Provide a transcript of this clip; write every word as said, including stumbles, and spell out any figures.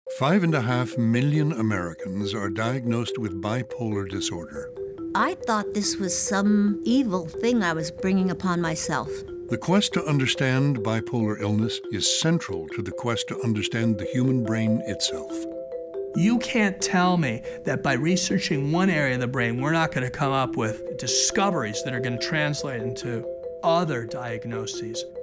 Five and a half million Americans are diagnosed with bipolar disorder. I thought this was some evil thing I was bringing upon myself. The quest to understand bipolar illness is central to the quest to understand the human brain itself. You can't tell me that by researching one area of the brain, we're not going to come up with discoveries that are going to translate into other diagnoses.